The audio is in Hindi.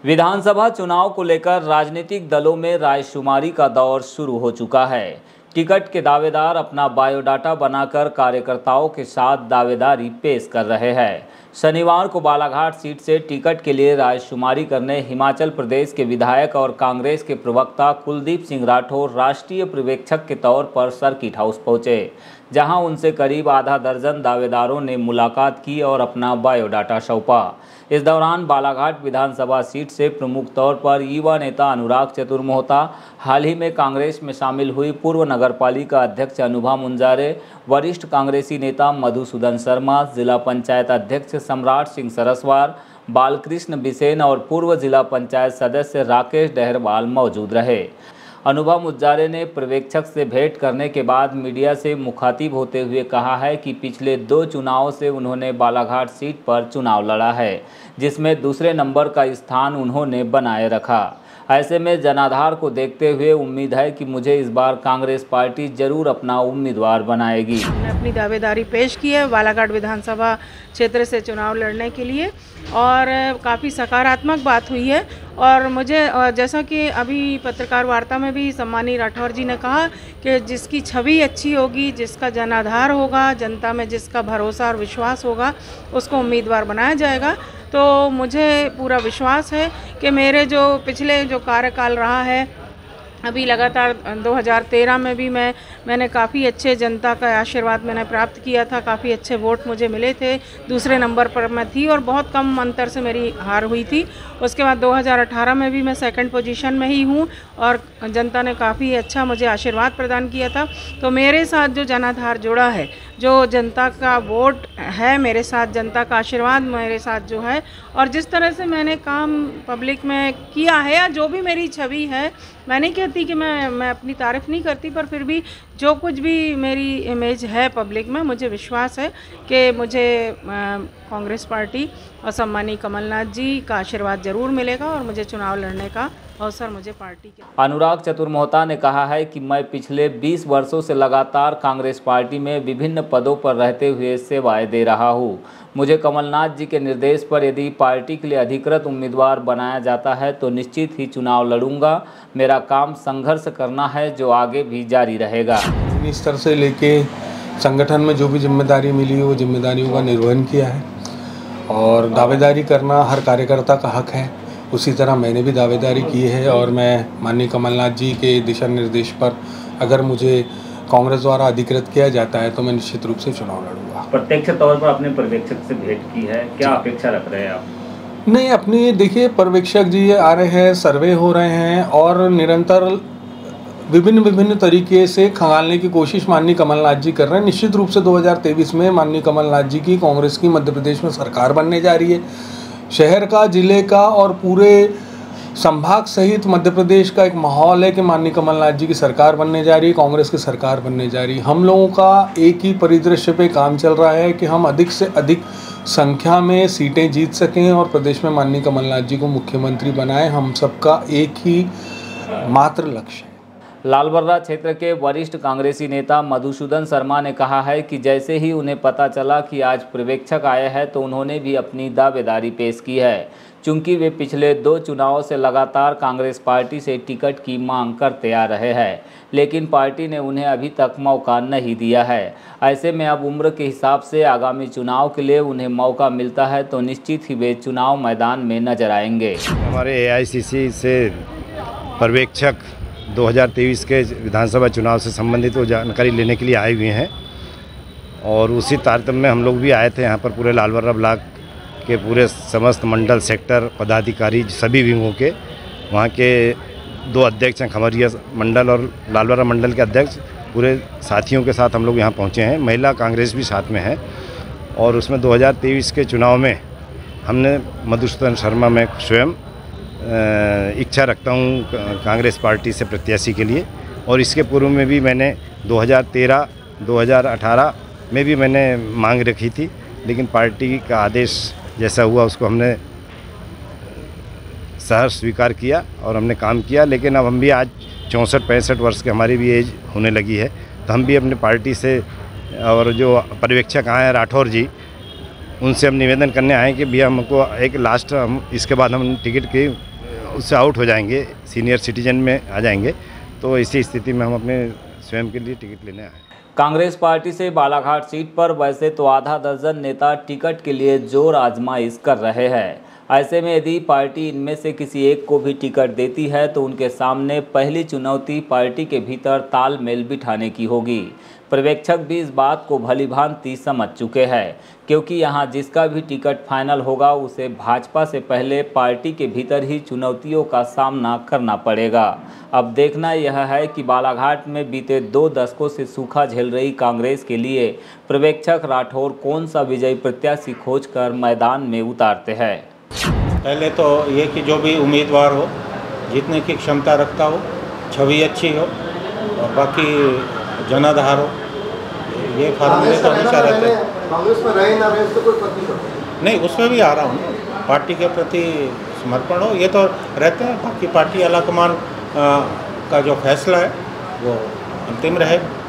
विधानसभा चुनाव को लेकर राजनीतिक दलों में रायशुमारी का दौर शुरू हो चुका है। टिकट के दावेदार अपना बायोडाटा बनाकर कार्यकर्ताओं के साथ दावेदारी पेश कर रहे हैं। शनिवार को बालाघाट सीट से टिकट के लिए रायशुमारी करने हिमाचल प्रदेश के विधायक और कांग्रेस के प्रवक्ता कुलदीप सिंह राठौर राष्ट्रीय पर्यवेक्षक के तौर पर सर्किट हाउस पहुंचे, जहां उनसे करीब आधा दर्जन दावेदारों ने मुलाकात की और अपना बायोडाटा सौंपा। इस दौरान बालाघाट विधानसभा सीट से प्रमुख तौर पर युवा नेता अनुराग चतुर्मोहता, हाल ही में कांग्रेस में शामिल हुई पूर्व नगरपालिका अध्यक्ष अनुभा मुंजारे, वरिष्ठ कांग्रेसी नेता मधुसूदन शर्मा, जिला पंचायत अध्यक्ष सम्राट सिंह सरस्वार, बालकृष्ण बिसेन और पूर्व जिला पंचायत सदस्य राकेश डहरवाल मौजूद रहे। अनुभा मुंजारे ने पर्यवेक्षक से भेंट करने के बाद मीडिया से मुखातिब होते हुए कहा है कि पिछले 2 चुनावों से उन्होंने बालाघाट सीट पर चुनाव लड़ा है, जिसमें दूसरे नंबर का स्थान उन्होंने बनाए रखा। ऐसे में जनाधार को देखते हुए उम्मीद है कि मुझे इस बार कांग्रेस पार्टी जरूर अपना उम्मीदवार बनाएगी। मैंने अपनी दावेदारी पेश की है बालाघाट विधानसभा क्षेत्र से चुनाव लड़ने के लिए और काफ़ी सकारात्मक बात हुई है। और मुझे जैसा कि अभी पत्रकार वार्ता में भी सम्मानी राठौर जी ने कहा कि जिसकी छवि अच्छी होगी, जिसका जनाधार होगा, जनता में जिसका भरोसा और विश्वास होगा, उसको उम्मीदवार बनाया जाएगा। तो मुझे पूरा विश्वास है कि मेरे जो पिछले जो कार्यकाल रहा है, अभी लगातार 2013 में भी मैंने काफ़ी अच्छे जनता का आशीर्वाद मैंने प्राप्त किया था, काफ़ी अच्छे वोट मुझे मिले थे, दूसरे नंबर पर मैं थी और बहुत कम अंतर से मेरी हार हुई थी। उसके बाद 2018 में भी मैं सेकंड पोजीशन में ही हूँ और जनता ने काफ़ी अच्छा मुझे आशीर्वाद प्रदान किया था। तो मेरे साथ जो जनाधार जुड़ा है, जो जनता का वोट है, मेरे साथ जनता का आशीर्वाद मेरे साथ जो है, और जिस तरह से मैंने काम पब्लिक में किया है या जो भी मेरी छवि है, मैं नहीं कहती कि मैं अपनी तारीफ़ नहीं करती, पर फिर भी जो कुछ भी मेरी इमेज है पब्लिक में, मुझे विश्वास है कि मुझे कांग्रेस पार्टी और सम्मानी कमलनाथ जी का आशीर्वाद ज़रूर मिलेगा और मुझे चुनाव लड़ने का अवसर मुझे पार्टी के। अनुराग चतुर्मोहता ने कहा है कि मैं पिछले 20 वर्षों से लगातार कांग्रेस पार्टी में विभिन्न पदों पर रहते हुए सेवाएं दे रहा हूं। मुझे कमलनाथ जी के निर्देश पर यदि पार्टी के लिए अधिकृत उम्मीदवार बनाया जाता है तो निश्चित ही चुनाव लड़ूंगा। मेरा काम संघर्ष करना है, जो आगे भी जारी रहेगा। इस स्तर से लेके संगठन में जो भी जिम्मेदारी मिली वो जिम्मेदारियों का निर्वहन किया है और दावेदारी करना हर कार्यकर्ता का हक है। उसी तरह मैंने भी दावेदारी की है और मैं माननीय कमलनाथ जी के दिशा निर्देश पर अगर मुझे कांग्रेस द्वारा अधिकृत किया जाता है तो मैं निश्चित रूप से चुनाव लड़ूंगा। प्रत्यक्ष तौर पर अपने पर्यवेक्षक से भेंट की है, क्या अपेक्षा रख रहे हैं आप? नहीं, अपनी देखिए, पर्यवेक्षक जी आ रहे हैं, सर्वे हो रहे हैं और निरंतर विभिन्न तरीके से खंगालने की कोशिश माननीय कमलनाथ जी कर रहे हैं। निश्चित रूप से 2023 में माननीय कमलनाथ जी की कांग्रेस की मध्य प्रदेश में सरकार बनने जा रही है। शहर का, जिले का और पूरे संभाग सहित मध्य प्रदेश का एक माहौल है कि माननीय कमलनाथ जी की सरकार बनने जा रही है, कांग्रेस की सरकार बनने जा रही है। हम लोगों का एक ही परिदृश्य पे काम चल रहा है कि हम अधिक से अधिक संख्या में सीटें जीत सकें और प्रदेश में माननीय कमलनाथ जी को मुख्यमंत्री बनाएं। हम सबका एक ही मात्र लक्ष्य है। लालबर्रा क्षेत्र के वरिष्ठ कांग्रेसी नेता मधुसूदन शर्मा ने कहा है कि जैसे ही उन्हें पता चला कि आज पर्यवेक्षक आए हैं तो उन्होंने भी अपनी दावेदारी पेश की है। चूंकि वे पिछले 2 चुनावों से लगातार कांग्रेस पार्टी से टिकट की मांग करते आ रहे हैं, लेकिन पार्टी ने उन्हें अभी तक मौका नहीं दिया है। ऐसे में अब उम्र के हिसाब से आगामी चुनाव के लिए उन्हें मौका मिलता है तो निश्चित ही वे चुनाव मैदान में नजर आएंगे। हमारे AICC से पर्यवेक्षक 2023 के विधानसभा चुनाव से संबंधित वो जानकारी लेने के लिए आए हुए हैं और उसी तारतम्य में हम लोग भी आए थे यहाँ पर। पूरे लालबर्रा ब्लॉक के पूरे समस्त मंडल, सेक्टर पदाधिकारी, सभी विंगों के, वहाँ के 2 अध्यक्ष हैं, खमरिया मंडल और लालबर्रा मंडल के अध्यक्ष, पूरे साथियों के साथ हम लोग यहाँ पहुँचे हैं। महिला कांग्रेस भी साथ में है और उसमें 2023 के चुनाव में हमने मधुसूदन शर्मा में स्वयं इच्छा रखता हूँ कांग्रेस पार्टी से प्रत्याशी के लिए। और इसके पूर्व में भी मैंने 2013, 2018 में भी मैंने मांग रखी थी, लेकिन पार्टी का आदेश जैसा हुआ उसको हमने सहर्ष स्वीकार किया और हमने काम किया। लेकिन अब हम भी आज 64-65 वर्ष के हमारी भी एज होने लगी है, तो हम भी अपनी पार्टी से और जो पर्यवेक्षक आए हैं राठौर जी, उनसे हम निवेदन करने आए कि भैया हमको एक लास्ट हम इसके बाद हम टिकट की उससे आउट हो जाएंगे, सीनियर सिटीजन में आ जाएंगे, तो इसी स्थिति में हम अपने स्वयं के लिए टिकट लेने आए। कांग्रेस पार्टी से बालाघाट सीट पर वैसे तो आधा दर्जन नेता टिकट के लिए जोर आजमाइश कर रहे हैं। ऐसे में यदि पार्टी इनमें से किसी एक को भी टिकट देती है तो उनके सामने पहली चुनौती पार्टी के भीतर तालमेल बिठाने की होगी। पर्यवेक्षक भी इस बात को भलीभांति समझ चुके हैं, क्योंकि यहां जिसका भी टिकट फाइनल होगा उसे भाजपा से पहले पार्टी के भीतर ही चुनौतियों का सामना करना पड़ेगा। अब देखना यह है कि बालाघाट में बीते 2 दशकों से सूखा झेल रही कांग्रेस के लिए पर्यवेक्षक राठौर कौन सा विजयी प्रत्याशी खोजकर मैदान में उतारते हैं। पहले तो ये कि जो भी उम्मीदवार हो, जीतने की क्षमता रखता हो, छवि अच्छी हो और बाकी जनाधार हो, ये फार्मूले तो हमेशा रहते हैं। कांग्रेस में रहे ना रहे इससे कोई फर्क नहीं पड़ता। नहीं, उसमें भी आ रहा हूँ, पार्टी के प्रति समर्पण हो, ये तो रहते हैं। बाकी पार्टी आलाकमान का जो फैसला है वो अंतिम रहेगा।